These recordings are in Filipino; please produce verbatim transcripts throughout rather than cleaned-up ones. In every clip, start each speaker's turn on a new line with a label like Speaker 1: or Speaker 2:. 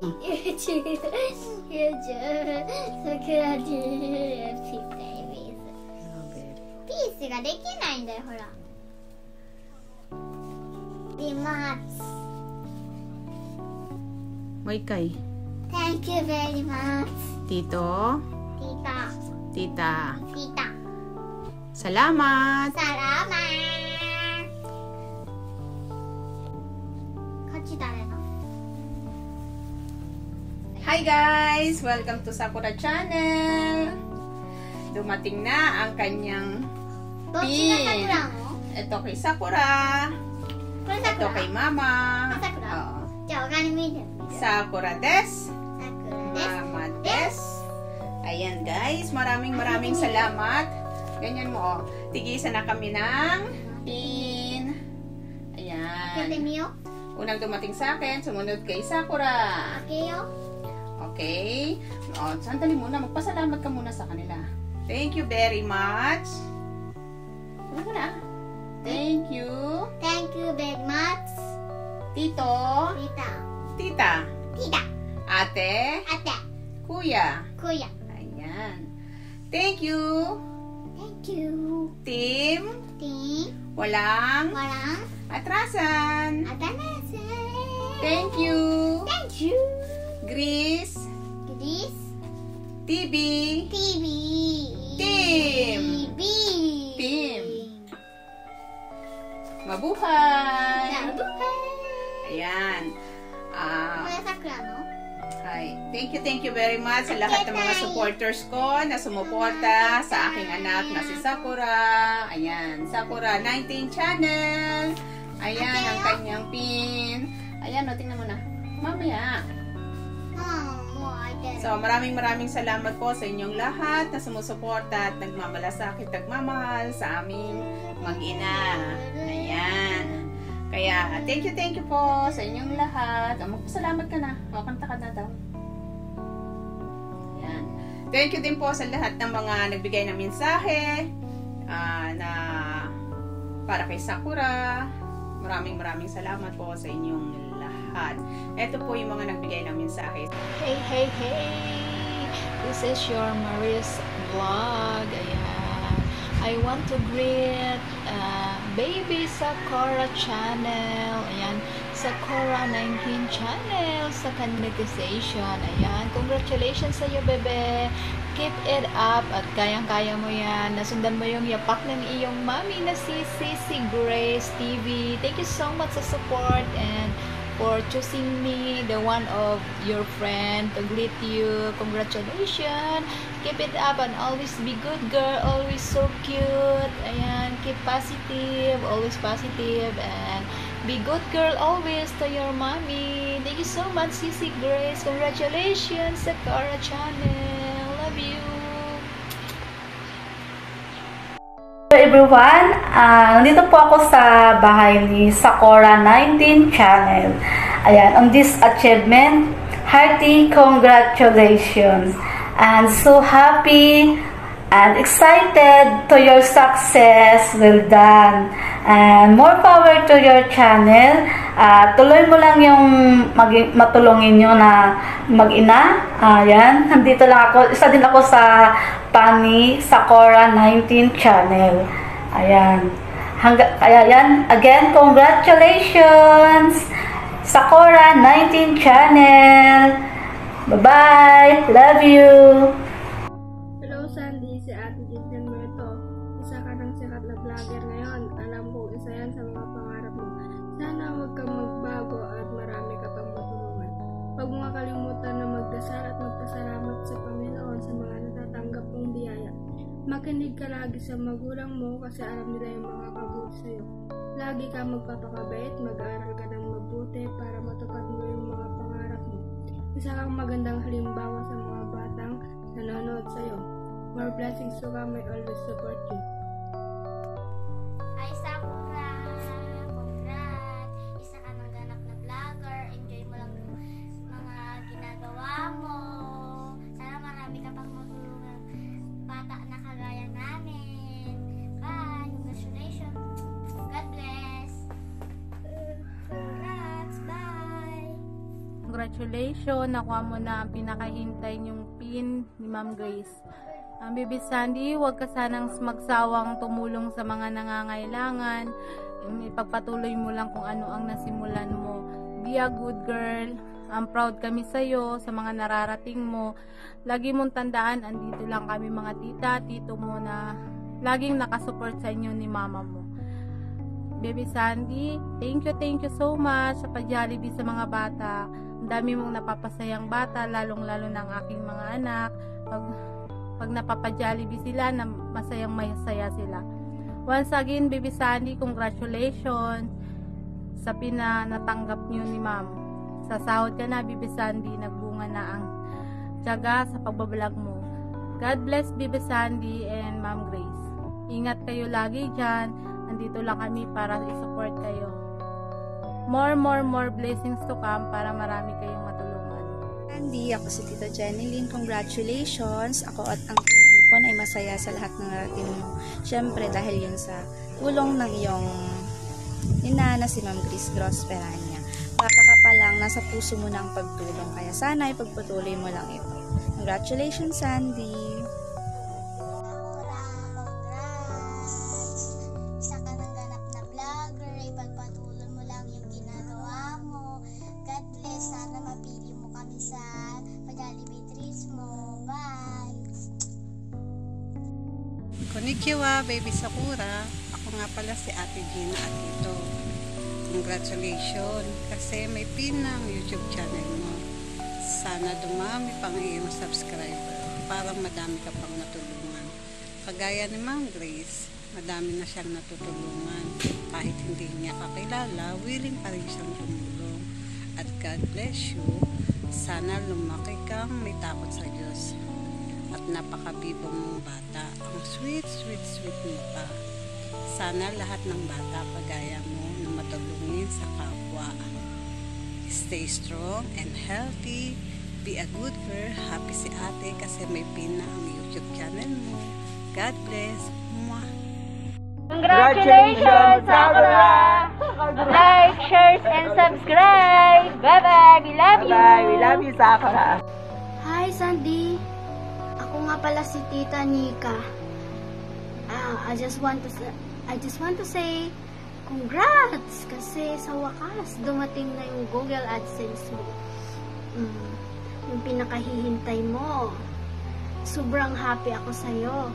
Speaker 1: YouTube, YouTube、桜ジューピーベイビーズ。ピースができないんだよ、ほら。リマーツ。
Speaker 2: もう一回。
Speaker 1: Thank you very much.
Speaker 2: Tito.
Speaker 1: Tita.
Speaker 2: Tita.
Speaker 1: Tita.
Speaker 2: Salamat.
Speaker 1: Salamat. Kachi誰の?
Speaker 2: Hi guys! Welcome to Sakura Channel! Dumating na ang kanyang pin. Ito kay Sakura. Ito kay Mama.
Speaker 1: Sakura? Diyan, organize mo.
Speaker 2: Sakura des.
Speaker 1: Sakura des.
Speaker 2: Mama des. Ayan guys, maraming maraming salamat. Ganyan mo, oh. Tigisa na kami ng pin. Ayan. Unang dumating sa akin, sumunod kay Sakura.
Speaker 1: Okay, yo.
Speaker 2: Okay. O, sandali muna. Magpasalamat ka muna sa kanila. Thank you very much. Ano mo na? Thank you.
Speaker 1: Thank you very much.
Speaker 2: Tito.
Speaker 1: Tita.
Speaker 2: Tita.
Speaker 1: Tita.
Speaker 2: Ate.
Speaker 1: Ate.
Speaker 2: Kuya.
Speaker 1: Kuya.
Speaker 2: Ayan. Thank you.
Speaker 1: Thank you.
Speaker 2: Team.
Speaker 1: Team.
Speaker 2: Walang.
Speaker 1: Walang.
Speaker 2: Atrasan.
Speaker 1: Atrasan.
Speaker 2: Thank you.
Speaker 1: Thank you.
Speaker 2: Gris.
Speaker 1: Gris.
Speaker 2: T V.
Speaker 1: T V.
Speaker 2: Team.
Speaker 1: T V.
Speaker 2: Team. Mabuhay.
Speaker 1: Mabuhay.
Speaker 2: Ayan. Ah,
Speaker 1: Kuya Sakura, no?
Speaker 2: hi. Thank you, thank you very much sa lahat ng mga supporters ko na sumuporta sa aking anak na si Sakura. Ayan, Sakura nineteen Channel. Ayan, ang kanyang pin. Ayan, o, tingnan mo na. Mamaya. So, maraming maraming salamat po sa inyong lahat na sumusuporta at nagmamalasakit, nagmamahal sa aming mag-ina. Ayan. Kaya, thank you, thank you po sa inyong lahat. Oh, magpasalamat ka na. O, kanta ka na daw. Ayan. Thank you din po sa lahat ng mga nagbigay ng mensahe uh, na para kay Sakura. Maraming maraming salamat po sa inyong lahat. Ito po yung mga nagbigay ng mensahe.
Speaker 3: Hey, hey, hey! This is your Maria's vlog. Ayan. I want to greet uh, Baby Sakura Channel. Ayan. Sakura nineteen Channel sa monetization. Ayan. Congratulations sa iyo, bebe. Keep it up at kayang-kaya mo yan. Nasundan mo yung yapak ng iyong mami na si Sissy Grace T V. Thank you so much sa support and for choosing me, the one of your friend, to greet you. Congratulations. Keep it up and always be good girl. Always so cute. Ayan. Keep positive. Always positive. And be good girl always to your mommy. Thank you so much, Sissy Grace. Congratulations, Sakura Channel. Love you.
Speaker 4: Hello everyone, uh, nandito po ako sa bahay ni Sakura nineteen Channel. Ayan, on this achievement, hearty congratulations. I'm so happy and excited to your success. Well done. And more power to your channel. Uh, tuloy mo lang yung maging, matulungin nyo na mag-ina. Ayan, nandito lang ako. Isa din ako sa pani Sakura nineteen Channel. Ayan. Hangga, kaya yan. Again, congratulations! Sakura nineteen Channel. Bye-bye. Love you.
Speaker 5: Hello, Sandy. Si Ate Jinjan mo ito. Isa ka ng sikat na vlogger ngayon. Alam ko, isa yan sa mga pangarap mo. Sana huwag kang magbago at marami ka pang matulungan. Huwag mo kalimutan na magdasal at magpasalamat sa Panginoon sa mga natatanggap mong biyaya. Makinig ka lagi sa magulang mo kasi alam nila yung mga kabuti sa'yo. Lagi ka magpapakabait, mag-aaral ka ng mabuti para matupad mo yung mga pangarap mo. Isa kang magandang halimbawa sa mga batang nanonood sa'yo. More blessings to come, I always support you.
Speaker 1: Hi, Sakura! Congrats! Isa ka ng ganap na vlogger. Enjoy mo lang yung mga ginagawa mo. Sana marami ka pang matulungan bata na kagaya namin. Bye! Congratulations! God bless! Congrats! Bye!
Speaker 6: congratulations. Nakuha mo na ang pinakahintay niyong pin ni Ma'am Grace. Ang Baby Sandy, huwag ka sanang magsawang tumulong sa mga nangangailangan. Ipagpatuloy mo lang kung ano ang nasimulan mo. Be a good girl. I'm proud kami sa'yo, sa mga nararating mo. Lagi mong tandaan, andito lang kami mga tita, tito mo na laging nakasupport sa inyo ni mama mo. Baby Sandy, thank you, thank you so much sa pag-Jollibee sa mga bata. Ang dami mong napapasayang bata, lalong-lalo ng aking mga anak. Pag, pag napapa-Jollibee sila, na masayang masaya sila. Once again, Baby Sandy, congratulations sa pinanatanggap niyo ni ma'am. Sa sahod ka na, Baby Sandy, nagbunga na ang tiyaga sa pagbablog mo. God bless Baby Sandy and Ma'am Grace. Ingat kayo lagi dyan. Nandito lang kami para i-support kayo. More, more, more blessings to come para marami kayong matulungan.
Speaker 7: Sandy, ako si Tita Jeneline. Congratulations. Ako at ang Pilipon ay masaya sa lahat ng narating mo. Siyempre dahil yun sa tulong ng iyong inana si Ma'am Grace Grosperania. Bata ka pa lang, nasa puso mo na ang pagtulong. Kaya sana ipagpatuloy mo lang ito. Congratulations, Sandy.
Speaker 8: Konnichiwa, Baby Sakura. Ako nga pala si Ate Gina at ito. Congratulations kasi may pin ng YouTube channel mo. Sana dumami pang iyong subscriber para madami ka pang natulungan. Kagaya ni Ma'am Grace, madami na siyang natutulungan. Kahit hindi niya kakilala, willing pa rin siyang tumulong. At God bless you. Sana lumaki kang may takot sa Diyos. At napakabibo mong bata. Ang sweet, sweet, sweet mo pa. Sana lahat ng bata kagaya mo na matulungin sa kapwa. Stay strong and healthy. Be a good girl. Happy si ate kasi may pin na ang YouTube channel mo. God bless. Mwah.
Speaker 4: Congratulations, Sakura! Like, share, and subscribe! Bye-bye! We love you!
Speaker 2: Bye! We love you, Sakura!
Speaker 1: Hi, Sandy. Ako nga pala si Tita Nika. Ah, I just want to say, I just want to say congrats kasi sa wakas dumating na yung Google AdSense mo. Mm, yung pinakahihintay mo. Sobrang happy ako sa iyo.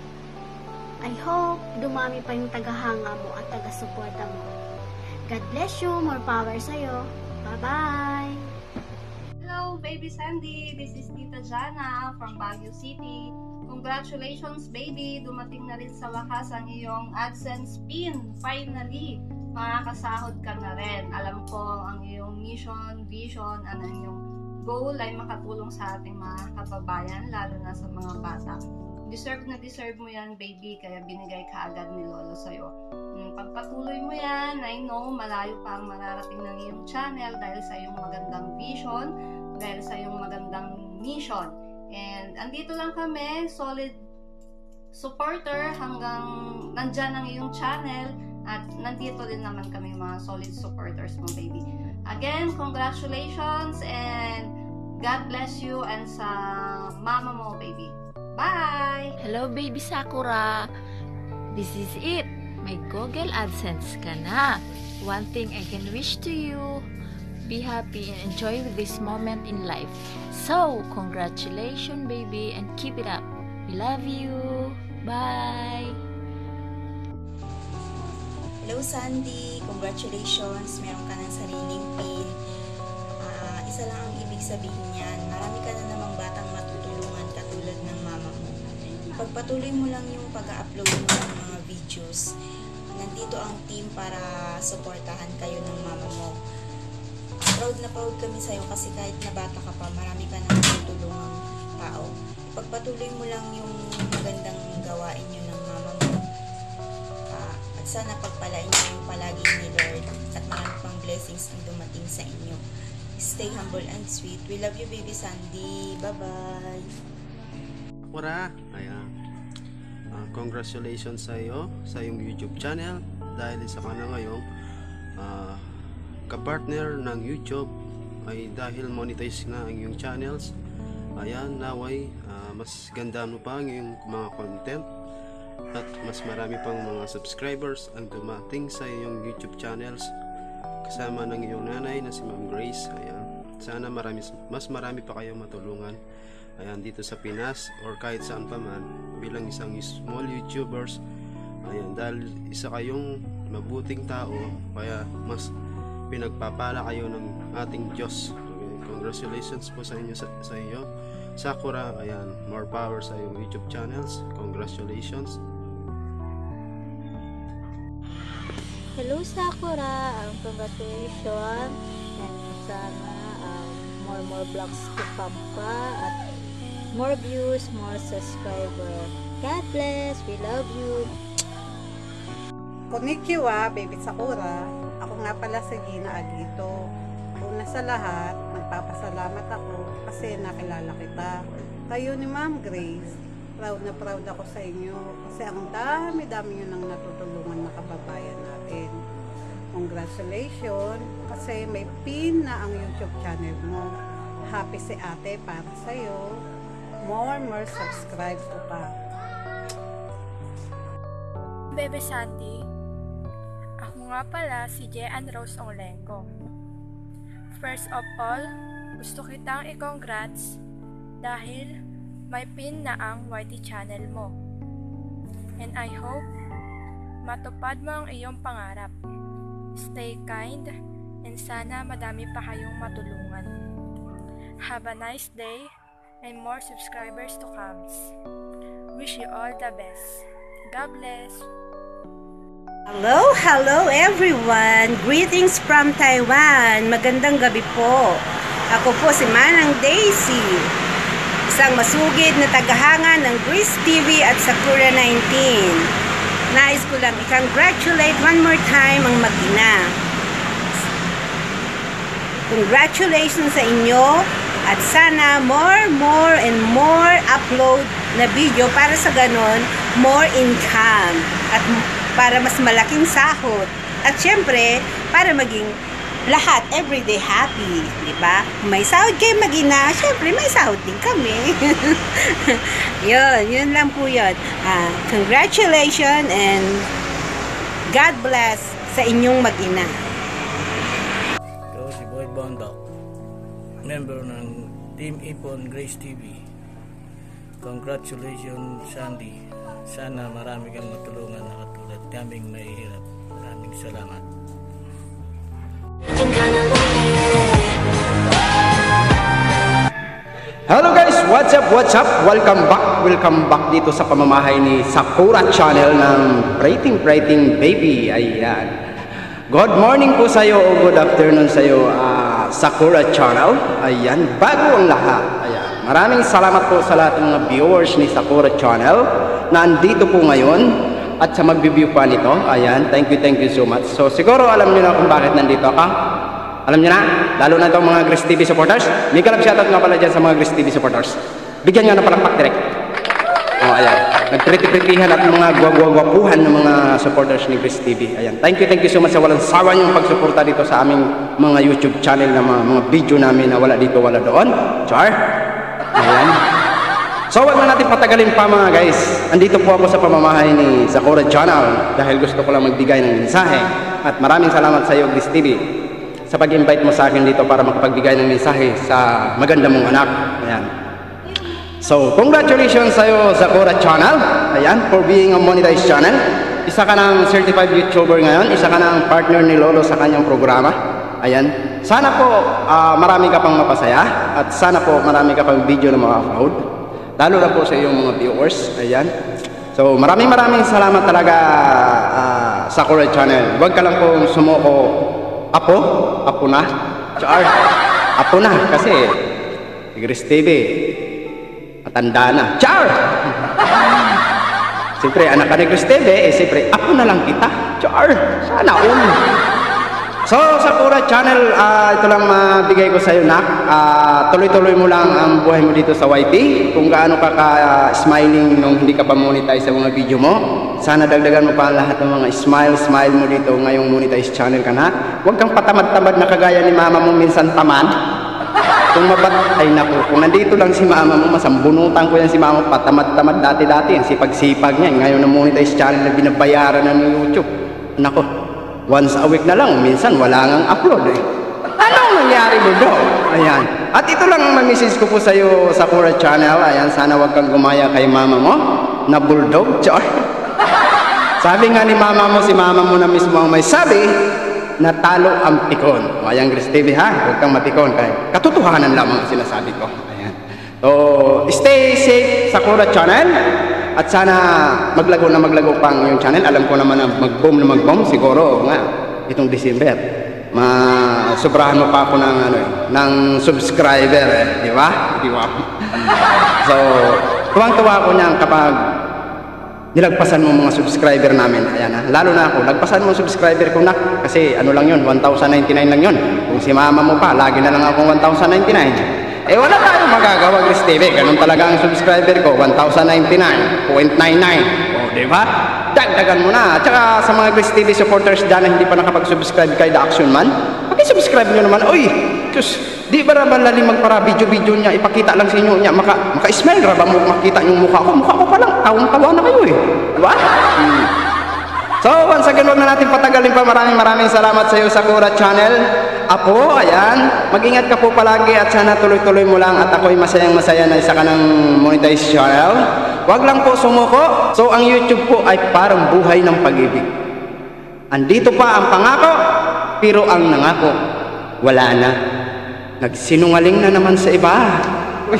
Speaker 1: I hope dumami pa yung tagahanga mo at taga-suporta mo. God bless you. More power sa iyo. Bye-bye.
Speaker 9: Hello, Baby Sandy. This is Tita Jana from Baguio City. Congratulations, baby. Dumating na rin sa wakas ang iyong AdSense pin. Finally, makakasahod ka na rin. Alam ko ang iyong mission, vision, at ang iyong goal ay makatulong sa ating mga kababayan, lalo na sa mga bata. Deserve na deserve mo yan, baby, kaya binigay ka agad ni Lolo sa'yo. Pagpatuloy mo yan, I know, malayo pa ang mararating ng iyong channel dahil sa iyong magandang vision, dahil sa iyong magandang mission. And andito lang kami, solid supporter hanggang nandyan ang iyong channel at nandito din naman kami mga solid supporters mo, baby. Again, congratulations and God bless you and sa mama mo, baby. Bye!
Speaker 3: Hello, Baby Sakura. This is it. May Google AdSense ka na. One thing I can wish to you, be happy and enjoy this moment in life. So, congratulations, baby, and keep it up. We love you. Bye!
Speaker 7: Hello, Sandy. Congratulations. Meron ka ng sariling pin. Uh, isa lang ang ibig sabihin niyan. Marami ka na namang batang matutulungan katulad ng mama mo. Pagpatuloy mo lang yung pag-upload mo ng mga videos. Nandito ang team para suportahan kayo ng mama mo. Proud na proud kami sa'yo kasi kahit na bata ka pa, marami ka nang tutulungang tao. Pagpatuloy mo lang yung magandang gawain nyo ng mama mo. Uh, at sana pagpalain nyo yung palagi ni Lord at marami pang blessings ang dumating sa inyo. Stay humble and sweet. We love you, Baby Sandy. Bye-bye.
Speaker 10: Sakura, ayan. Uh, congratulations sa iyo sa iyong YouTube channel dahil isa ka na ngayong uh, kapartner ng YouTube ay dahil monetize na ang iyong channels. Ayan, naway uh, mas ganda mo pa ang iyong mga content at mas marami pang mga subscribers ang dumating sa iyong YouTube channels kasama ng iyong nanay na si Ma'am Grace. Ayan, sana marami, mas marami pa kayong matulungan. Ayan, dito sa Pinas or kahit saan pa man bilang isang small YouTubers. Ayan, dahil isa kayong mabuting tao, kaya mas pinagpapala kayo ng ating Diyos. Okay, congratulations po sa inyo, sa, sa iyo Sakura. Ayan, more power sa iyong YouTube channels. Congratulations.
Speaker 11: Hello Sakura, um, congratulations, and sana um, more more vlogs to come pa at more views, more subscriber. God bless, we love you.
Speaker 12: Konnichiwa, baby Sakura. Ako nga pala si Gina Agito. Una sa lahat, nagpapasalamat ako kasi nakilala kita. Kayo ni Ma'am Grace, proud na proud ako sa inyo kasi ang dami-dami nyo nang natutulungan na kababayan natin. Congratulations kasi may pin na ang YouTube channel mo. Happy si ate para sa'yo. More, more subscribe ko pa.
Speaker 13: Bebe Sandy, ako nga pala si Jean Rose Onglengo. First of all, gusto kitang i-congrats dahil may pin na ang Y T channel mo. And I hope matupad mo ang iyong pangarap. Stay kind and sana madami pa kayong matulungan. Have a nice day and more subscribers to come. Wish you all the best. God bless.
Speaker 14: Hello, hello everyone! Greetings from Taiwan! Magandang gabi po! Ako po si Manang Daisy, isang masugid na tagahanga ng Grace T V at Sakura nineteen. Nais ko lang i-congratulate one more time ang mag-ina. Congratulations sa inyo at sana more, more and more upload na video para sa ganon, more income at para mas malaking sahod. At syempre, para maging lahat everyday happy, di ba? May sahod kayo mag-ina, syempre may sahod din kami. Yun, yun lang po yun. Uh, congratulations and God bless sa inyong mag-ina.
Speaker 15: Ito si Boy Bondoc, member ng Team Ipon Grace T V. Congratulations Sandy. Sana marami kang matulungan na katulad kaming mahihirap. Maraming salamat.
Speaker 16: Hello guys, what's up, what's up? Welcome back, welcome back dito sa pamamahay ni Sakura Channel ng Rating Rating Baby. Ayan. Good morning po sa iyo o good afternoon sa iyo, uh, Sakura Channel. Ayan, bago ang lahat. Ayan. Maraming salamat po sa lahat ng mga viewers ni Sakura Channel na andito po ngayon at sa mag-view pa nito. Ayan, thank you, thank you so much. So siguro alam niyo na kung bakit nandito ka. Alam niyo na, lalo na itong mga Grace T V supporters. May kalab shoutout nga pala dyan sa mga Grace T V supporters. Bigyan nga na palakpak direct. O, oh, ayan. Nagpriti-pritihan at mga gwagwagwapuhan ng mga supporters ni Grace T V. Ayan. Thank you, thank you so much sa walang sawa niyong pagsuporta dito sa aming mga YouTube channel na mga, mga video namin na wala dito, wala doon. Char. Ayan. So, wag na natin patagalin pa mga guys. Andito po ako sa pamamahay ni Sakura Channel dahil gusto ko lang magbigay ng mensahe. At maraming salamat sa iyo, Grace T V, sa pag-invite mo sa akin dito para makapagbigay ng mensahe sa maganda mong anak. Ayan. So, congratulations sa iyo, Sakura Channel. Ayan, for being a monetized channel. Isa ka ng certified YouTuber ngayon. Isa ka ng partner ni Lolo sa kanyang programa. Ayan. Sana po uh, marami ka pang mapasaya at sana po marami ka pang video na ma-upload. Lalo na po sa iyong mga viewers. Ayan. So, maraming maraming salamat talaga, uh, Sakura Channel. Huwag ka lang po sumuko. Apo? Apo na? Char? Apo na kasi Grace T V matanda na. Char! Siyempre, anak ka ni Grace T V, eh siyempre, apo na lang kita. Char! Sana all. So, Sakura Channel, uh, ito lang mabigay ko sa iyo, nak. Uh, tuloy-tuloy mo lang ang buhay mo dito sa Y T. Kung gaano ka ka-smiling uh, nung hindi ka pa monetize sa mga video mo. Sana dagdagan mo pa lahat ng mga smile-smile mo dito ngayong monetize channel ka na. Huwag kang patamad-tamad na kagaya ni mama mo minsan tamad. Kung mabat, ay naku, kung nandito lang si mama mo, masambunutan ko yan si mama, patamad-tamad dati-dati, ang sipag-sipag niya. Ngayon na monetize channel na binabayaran na ng YouTube. Naku, once a week na lang, minsan wala ngang upload eh. Anong nangyari mo doon? Ayan. At ito lang ang message ko po sa iyo sa Sakura Channel. Ayan, sana wag kang gumaya kay mama mo na bulldog. Char. Sabi nga ni mama mo, si mama mo na mismo ang may sabi, natalo ang pikon. O ayan, Grace T V ha, huwag kang mapikon. Kaya katotohanan lamang ang sinasabi ko. Ayan. So, stay safe sa Sakura Channel. At sana maglago na maglago pang yung channel. Alam ko naman na mag-boom na mag-boom. Siguro nga, itong December. Ma-sobrahan mo pa ako ng, ano, ng subscriber. Eh. Di ba? Di ba? So, tuwang-tuwa ako niyan kapag nilagpasan mo mga subscriber namin. Ayan ha. Lalo na ako, lagpasan mo subscriber ko na. Kasi ano lang yun, one thousand ninety-nine lang yun. Kung si mama mo pa, lagi na lang akong one thousand ninety-nine. Eh wala tayong magagawa, Grace T V. Ganun talaga ang subscriber ko, one thousand ninety-nine point nine nine. O, di ba? Dagdagan mo na. At saka sa mga Grace T V supporters dyan na hindi pa nakapag-subscribe kay The Action Man, paki-subscribe nyo naman. Uy, Diyos, di ba raban lalim magpara video-video niya, ipakita lang sa inyo niya, maka, maka-smile, raban mo makita yung mukha ko. Mukha ko pa lang, tawang-tawa na kayo eh. Di ba? Hmm. So, once again, huwag na natin patagalin pa. Maraming maraming salamat sa iyo sa Sakura Channel. Apo, ayan, mag-ingat ka po palagi at sana tuloy-tuloy mo lang at ako'y masayang-masaya na isa ka ng monetize channel. Huwag lang po sumuko. So, ang YouTube po ay parang buhay ng pag-ibig. Andito pa ang pangako, pero ang nangako, wala na. Nagsinungaling na naman sa iba. Uy,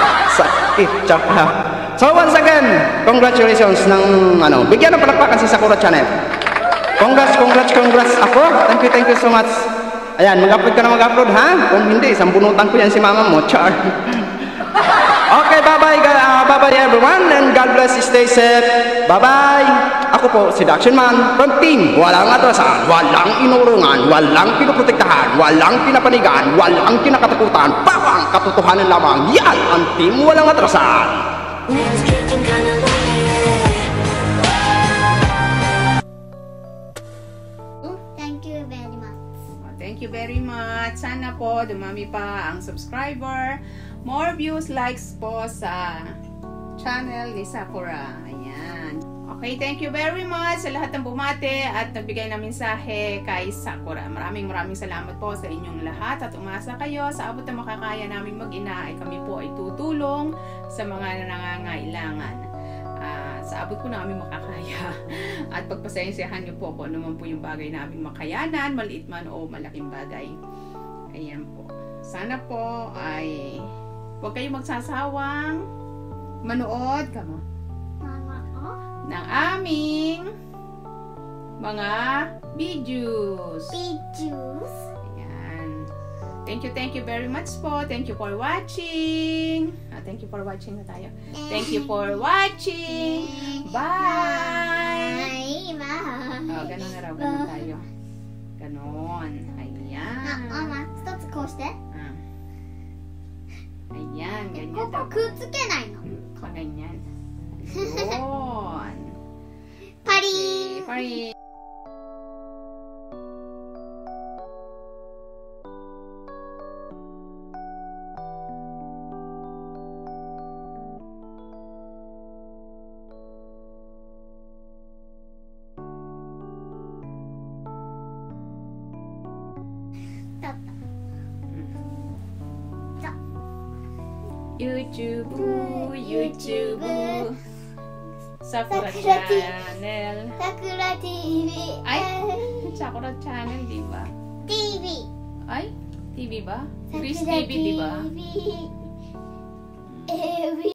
Speaker 16: sakit, tsaka. So once again, congratulations ng ano, bigyan ng palakpakan si Sakura Channel. Congrats, congrats, congrats ako. Thank you, thank you so much. Ayan, mag-upload ka na mag-upload ha? Kung hindi, sambunutan ko yan si mama mo, char. Okay, bye-bye, uh, bye-bye everyone, and God bless, stay safe. Bye-bye. Ako po, si The Action Man from Team Walang Atrasan, Walang Inurungan, Walang Pinoprotektahan, Walang Pinapanigan, Walang Kinakatakutan, Bawang Katotohanan lamang. Yan ang Team Walang Atrasan.
Speaker 1: Thank you very much.
Speaker 2: Thank you very much. Sana po dumami pa ang subscriber. More views, likes po sa channel ni Sakura. Ayan. Okay, thank you very much sa lahat ng bumate at nagbigay ng mensahe kay Sakura. Maraming maraming salamat po sa inyong lahat at umasa kayo sa abot na makakaya namin mag-ina ay kami po ay tutulong sa mga nangangailangan. Uh, sa abot po namin makakaya. At pagpasensyahan niyo po kung ano man po yung bagay namin makayanan, maliit man o malaking bagay. Ayan po. Sana po ay huwag kayong magsasawang manood kamo ng aming mga videos.
Speaker 1: Videos.
Speaker 2: Ayan. Thank you, thank you very much po. Thank you for watching. Ah, thank you for watching na tayo. Thank you for watching. Bye!
Speaker 1: Bye!
Speaker 2: Oh, ganun na raw. Ganun tayo. Ganon. Ayan.
Speaker 1: Mama, stop koして.
Speaker 2: Ah. Ayan, ganyan daw.
Speaker 1: くっつけないの?
Speaker 2: Ganyan. Ayun.
Speaker 1: Paring!
Speaker 2: Paring! YouTube, YouTube, Sakura Channel.
Speaker 1: Sakura T V.
Speaker 2: Ay, Sakura Channel, di ba?
Speaker 1: T V.
Speaker 2: Ay, T V ba? Grace T V, di ba?
Speaker 1: T V.